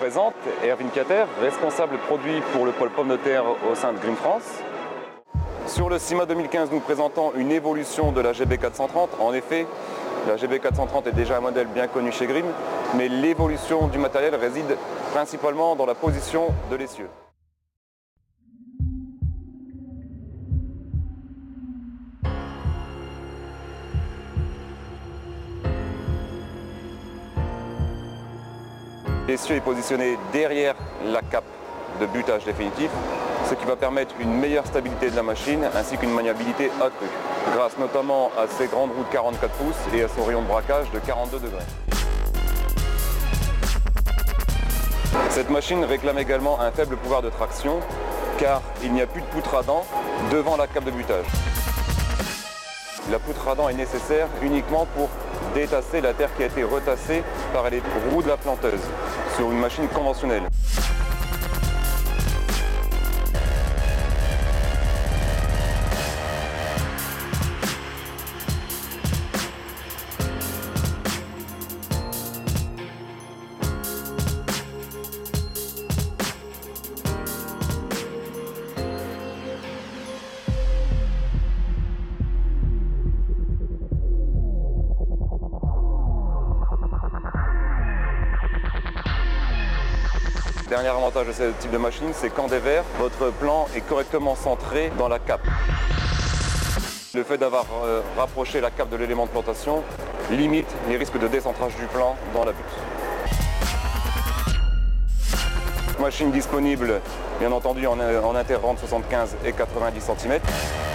présente Erwin Kater, responsable produit pour le pôle pommes de terre au sein de Grimm France. Sur le CIMA 2015, nous présentons une évolution de la GB430. En effet, la GB430 est déjà un modèle bien connu chez Grimm, mais l'évolution du matériel réside principalement dans la position de l'essieu. L'essieu est positionné derrière la cape de butage définitif, ce qui va permettre une meilleure stabilité de la machine ainsi qu'une maniabilité accrue, grâce notamment à ses grandes roues de 44 pouces et à son rayon de braquage de 42 degrés. Cette machine réclame également un faible pouvoir de traction car il n'y a plus de poutre à dents devant la cape de butage. La poutre à dents est nécessaire uniquement pour détasser la terre qui a été retassée par les roues de la planteuse sur une machine conventionnelle. Le dernier avantage de ce type de machine, c'est qu'en dévers, votre plan est correctement centré dans la cape. Le fait d'avoir rapproché la cape de l'élément de plantation limite les risques de décentrage du plan dans la butte. Machine disponible, bien entendu, en interrente 75 et 90 cm.